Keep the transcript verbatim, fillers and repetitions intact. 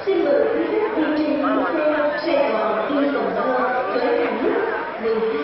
xin mời quý khách đi trên chuyến xe Sài Gòn đi Cần Thơ khởi hành lúc mười hai